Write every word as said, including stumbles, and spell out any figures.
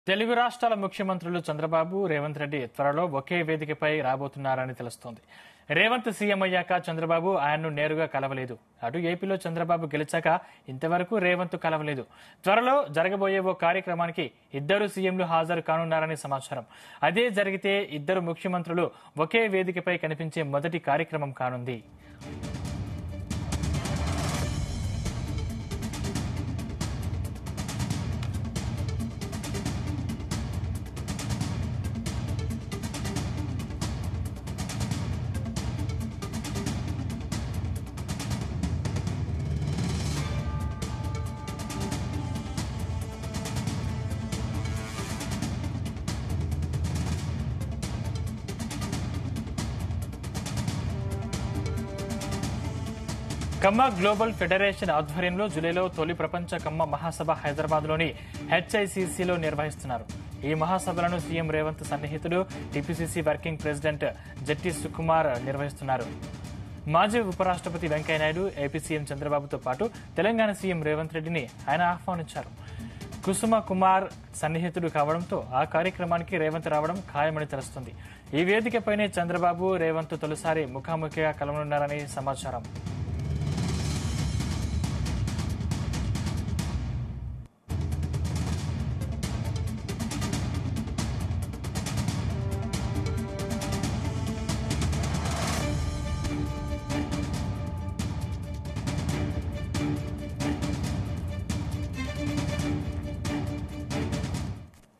తెలుగు రాష్ట్రాల ముఖ్యమంత్రులు చంద్రబాబు, రేవంత్ రెడ్డి త్వరలో ఒకే వేదికపై రాబోతున్నారని తెలుస్తోంది. రేవంత్ సీఎం అయ్యాక చంద్రబాబు ఆయన్ను నేరుగా కలవలేదు. అటు ఏపీలో చంద్రబాబు గెలిచాక ఇంతవరకు రేవంత్ కలవలేదు. త్వరలో జరగబోయే ఓ కార్యక్రమానికి ఇద్దరు సీఎంలు హాజరు కానున్నారని సమాచారం. అదే జరిగితే ఇద్దరు ముఖ్యమంత్రులు ఒకే వేదికపై కనిపించే మొదటి కార్యక్రమం కానుంది. కమ్మ గ్లోబల్ ఫెడరేషన్ ఆధ్వర్యంలో జూలైలో తొలి ప్రపంచ కమ్మ మహాసభ హైదరాబాద్లోని హెచ్ఐసిసిలో నిర్వహిస్తున్నారు. ఈ మహాసభలను సీఎం రేవంత్ సన్నిహితుడు TPCC working president Jatti Sukumar నిర్వహిస్తున్నారు. మాజీ ఉపరాష్ట్రపతి వెంకయ్యనాయుడు, ఏపీ సీఎం చంద్రబాబుతో పాటు తెలంగాణ సీఎం రేవంత్ రెడ్డిని ఆయన ఆహ్వానించారు. కుసుమ కుమార్ సన్నిహితుడు కావడంతో ఆ కార్యక్రమానికి రేవంత్ రావడం ఖాయమని తెలుస్తుంది. ఈ వేదికపైనే చంద్రబాబు, రేవంత్ తొలిసారి ముఖాముఖిగా కలవనున్నారని సమాచారం.